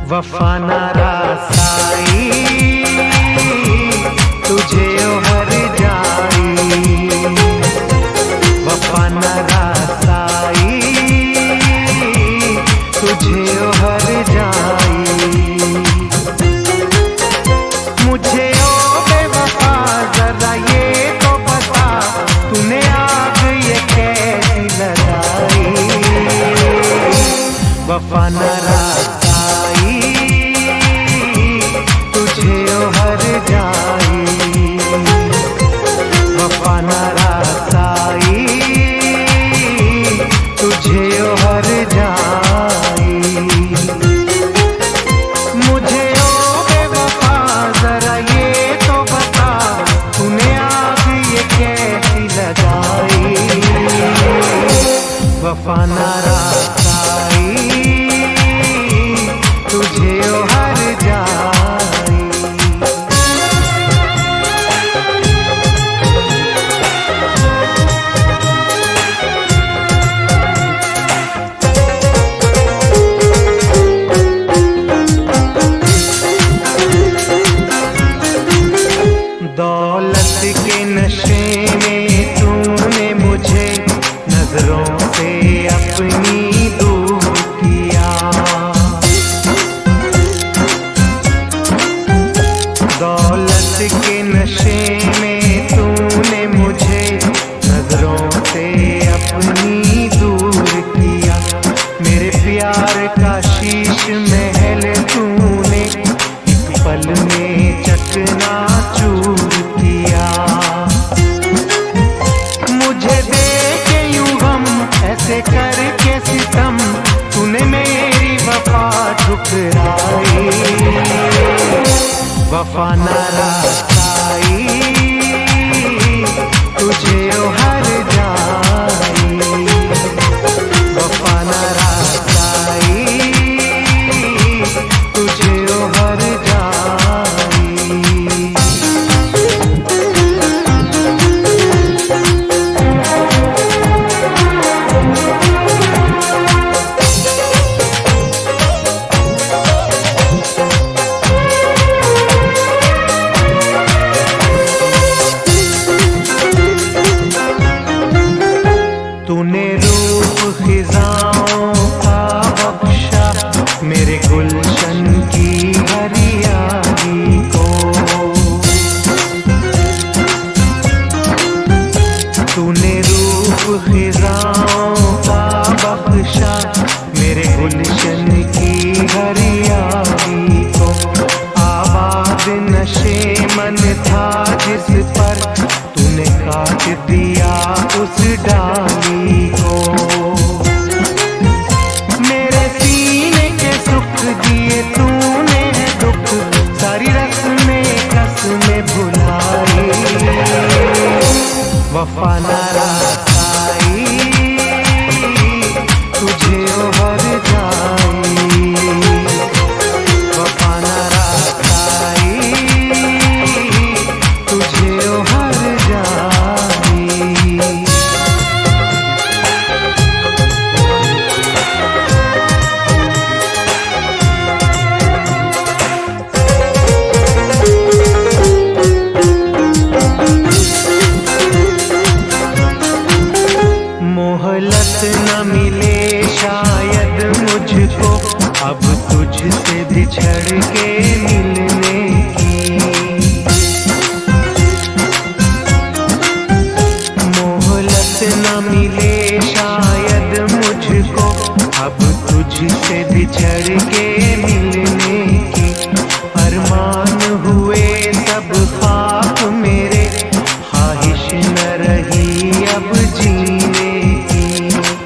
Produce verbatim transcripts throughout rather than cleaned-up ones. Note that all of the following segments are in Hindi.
वफा ना रासाई तुझे ओ हर जाई, वफा ना रासाई तुझे ओ हर जाई। मुझे ओ बेवफा जरा ये तो बता, तूने आग ये कैसी लगाई। वफा ना रासाई तुझे ओ हर जाई, वफा ना रासाई तुझे ओ हर जाई। मुझे ओ बेवफा जरा ये तो बता, तूने आग ये कैसी लगाई। वफा ना रासाई तुझे ओ हर जाई। दौलत के नशे में तूने मुझे नजरों से अपनी दूर किया। दौलत के नशे में तूने मुझे नजरों से अपनी दूर किया। मेरे प्यार का शीश महल तूने एक पल में चकना चूर किया। मुझे देखे यूं गम ऐसे करके सितम, तूने मेरी वफा ठुकराई। वफा ना रासाई तुझे ओ हर जाई, वफा ना रासाई तुझे ओ हर जाई। तूने रूप खिजाओं का बख्शा मेरे गुलशन की हरियाली को। तूने रूप खिजाओं का बख्शा मेरे गुलशन की हरियाली को। आबाद नशे मन था जिस पर, तूने काट दिया उस डाली को। मेरे सीने के सुख दिए तूने दुख, सारी रस्में कसमें भुलाई। वफा ना रासाई तुझे ओ हर जाई, वफा ना रासाई तुझे ओ हर जाई। मोहलत न मिले शायद मुझको अब तुझसे बिछड़ के मिलने की। मोहलत न मिले शायद मुझको अब तुझसे बिछड़ के मिलने की। अरमान हुए सब ख्वाब मेरे, ख्वाहिश न रही अब जीने की।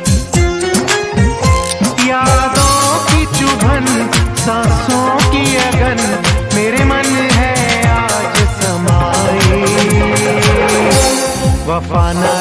यादों की चुभन सांसों की अगन मेरे मन है आज समाई। वफा ना